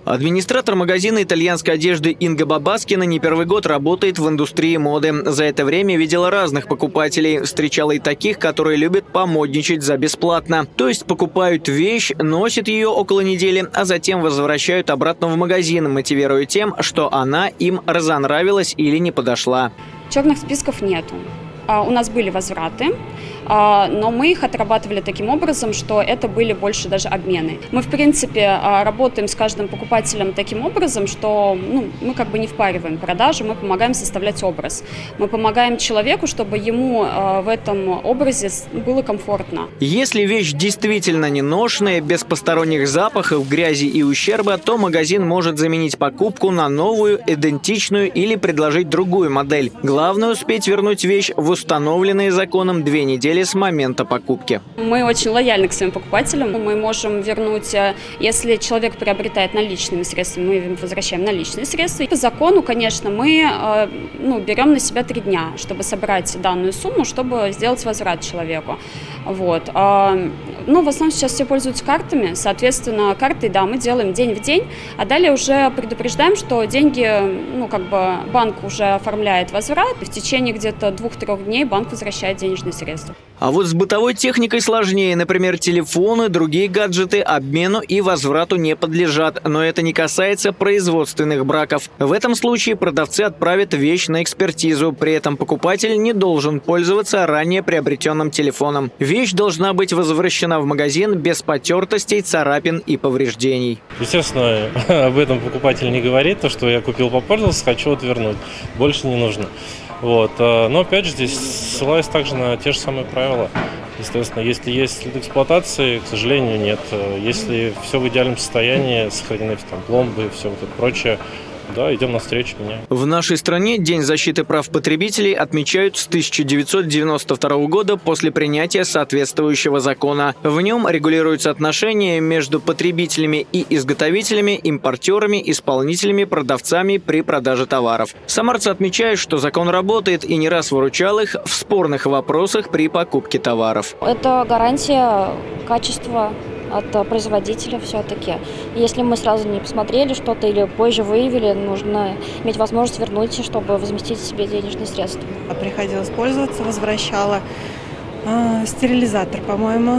Администратор магазина итальянской одежды Инга Бабаскина не первый год работает в индустрии моды. За это время видела разных покупателей. Встречала и таких, которые любят помодничать за бесплатно. То есть покупают вещь, носят ее около недели, а затем возвращают обратно в магазин, мотивируя тем, что она им разонравилась или не подошла. Черных списков нету. У нас были возвраты, но мы их отрабатывали таким образом, что это были больше даже обмены. Мы, в принципе, работаем с каждым покупателем таким образом, что мы как бы не впариваем продажу, мы помогаем составлять образ. Мы помогаем человеку, чтобы ему в этом образе было комфортно. Если вещь действительно неношенная, без посторонних запахов, грязи и ущерба, то магазин может заменить покупку на новую, идентичную или предложить другую модель. Главное успеть вернуть вещь в установленные законом 2 недели с момента покупки. Мы очень лояльны к своим покупателям. Мы можем вернуть, если человек приобретает наличными средствами, мы возвращаем наличные средства. По закону, конечно, мы берем на себя 3 дня, чтобы собрать данную сумму, чтобы сделать возврат человеку. Вот. Но в основном сейчас все пользуются картами. Соответственно, картой, да, мы делаем день в день, а далее уже предупреждаем, что деньги, банк уже оформляет возврат. В течение где-то 2-3 дней банк возвращает денежные средства. А вот с бытовой техникой сложнее. Например, телефоны, другие гаджеты обмену и возврату не подлежат. Но это не касается производственных браков. В этом случае продавцы отправят вещь на экспертизу. При этом покупатель не должен пользоваться ранее приобретенным телефоном. Вещь должна быть возвращена в магазин без потертостей, царапин и повреждений. Естественно, об этом покупатель не говорит. То, что я купил, попользовался, хочу отвернуть. Больше не нужно. Вот. Но опять же здесь ссылаюсь также на те же самые правила. Естественно, если есть следы эксплуатации, к сожалению, нет. Если все в идеальном состоянии, сохранены там пломбы и все вот это прочее, да, идем навстречу, меняем. В нашей стране День защиты прав потребителей отмечают с 1992 года после принятия соответствующего закона. В нем регулируются отношения между потребителями и изготовителями, импортерами, исполнителями, продавцами при продаже товаров. Самарцы отмечают, что закон работает и не раз выручал их в спорных вопросах при покупке товаров. Это гарантия качества от производителя все-таки. Если мы сразу не посмотрели что-то или позже выявили, нужно иметь возможность вернуть, чтобы возместить себе денежные средства. Приходилось пользоваться, возвращала. Стерилизатор, по-моему.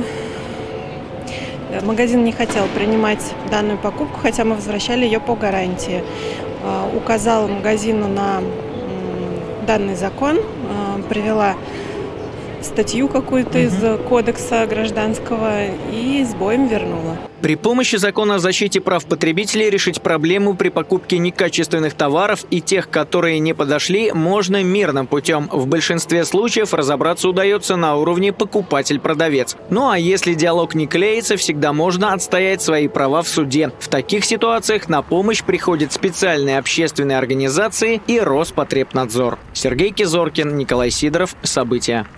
Магазин не хотел принимать данную покупку, хотя мы возвращали ее по гарантии. Указала магазину на данный закон, привела статью какую-то из кодекса гражданского и с боем вернула. При помощи закона о защите прав потребителей решить проблему при покупке некачественных товаров и тех, которые не подошли, можно мирным путем. В большинстве случаев разобраться удается на уровне покупатель-продавец. Ну а если диалог не клеится, всегда можно отстоять свои права в суде. В таких ситуациях на помощь приходят специальные общественные организации и Роспотребнадзор. Сергей Кизоркин, Николай Сидоров. События.